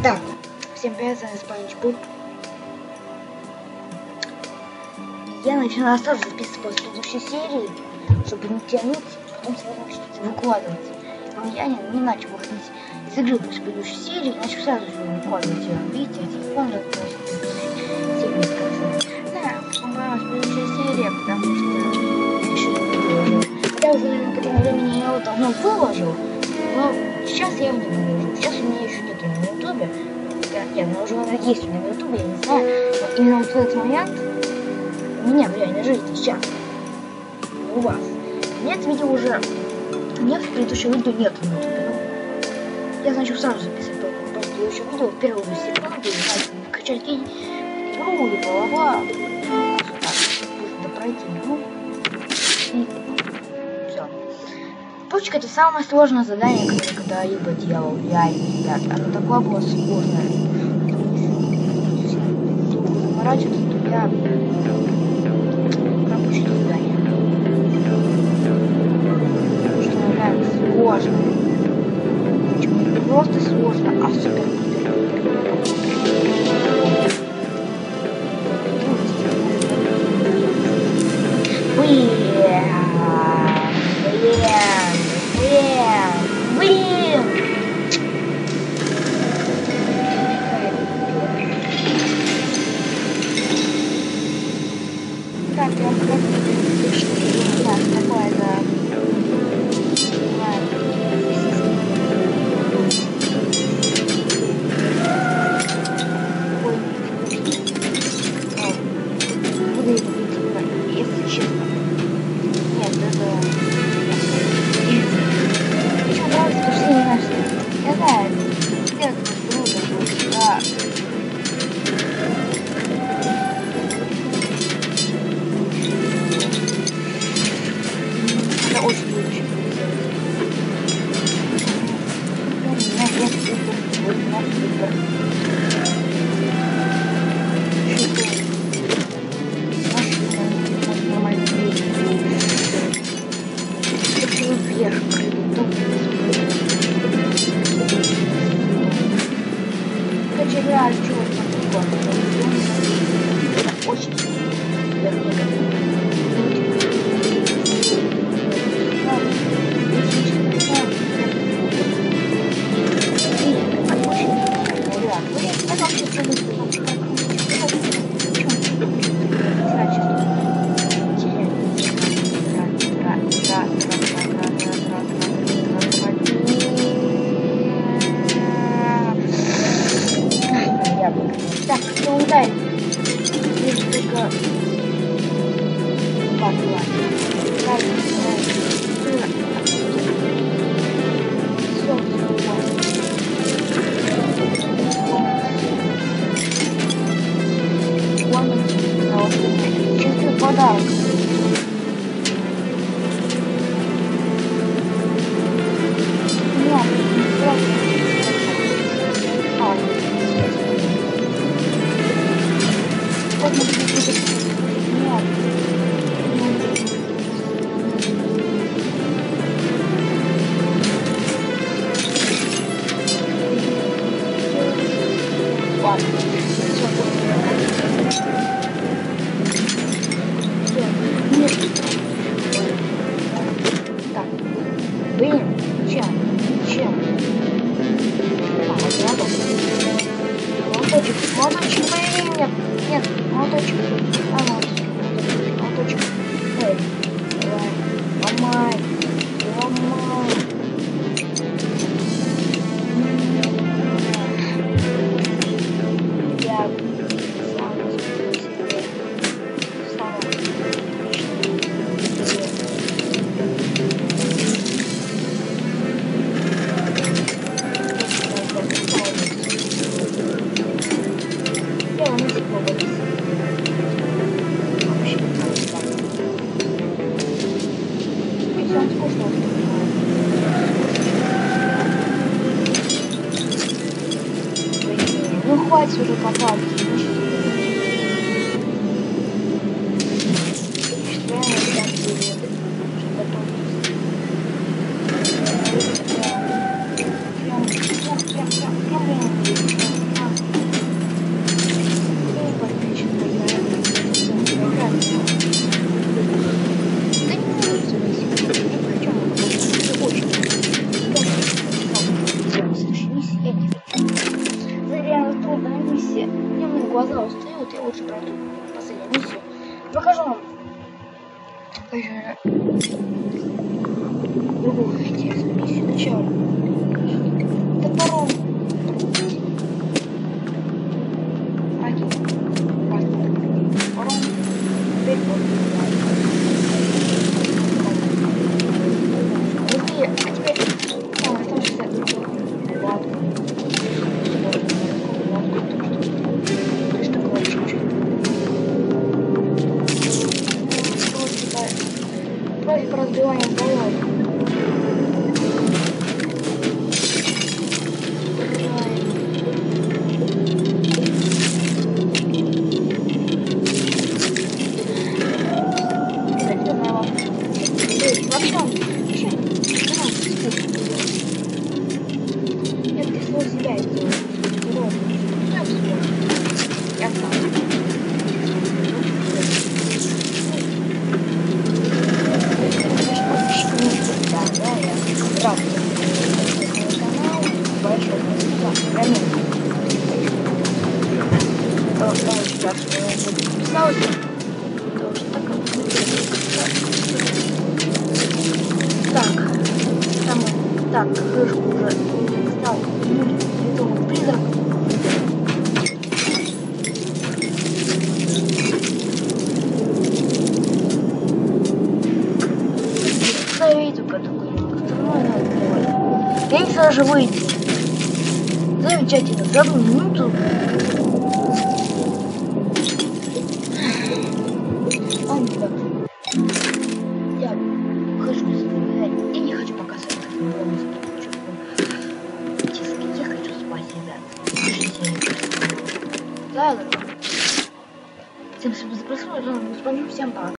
Так, всем привет, с вами Спанч Боб. Я начинаю сразу записывать после предыдущей серии, чтобы не тянуть, потом сразу начнется выкладывать. Но я не начал выходить из игры после предыдущей серии, начал сразу же выкладывать ее. Видите, телефон разбросил серию скажу. Да, понравилась предыдущая серия, потому что я решил выложить. Хотя уже к этому времени я его давно выложил, но сейчас я его не выложу. Сейчас у меня еще нету на ютубе. Нет, но уже она есть у меня на ютубе, я не знаю. Но именно вот в этот момент у меня в реальной жизни сейчас. У вас. Нет видео уже. Нет, в предыдущем видео нет на ютубе. Ну, я начал сразу записывать предыдущее видео в первую секунду, и качать игру и бла-бла-бла. Нужно пройти игру. И все. Почка — это самое сложное задание, которое я когда-либо делал. Реально, ребята. Оно такое было сложное. Заморачиваться, то я пропущу задание. Потому что оно реально сложно. Причем не просто сложно, а супер. Так, я вам скажу, что такое-то. Буду это видеть, если честно. Нет, это... Почему нравится, потому что я не знаю, что... Я знаю, это круто, да. Это очень лучше. У меня нет выбора. Вверх прыгну. Короче, реально чего-то очень Так, кто ударит? Здесь только... Ладно. Чувствую подарок. Нет, не просто. Вот мы будет. Нет. Ладно. Нет. Так. Блин, чем? Молоточек, блин, нет, молоточек. Молоточек. Эй, давай, ломай. Я ну хватит уже копаться. Прям Покажу вам другую интересную миссию. Сначала топором. Топором. Теперь вот. Быстрее. А теперь там сейчас ладно. Что такое чуть-чуть? Против разбивания головы. Так, крышку уже стал литовый призрак. Виду такой, остальное надо делать. Я не сразу выйти. Замечательно, за 1 минуту. Ладно, я хочу сказать, я не хочу показывать, как я полностью я хочу спать, ребят. Да, всем спасибо за просмотр, всем пока.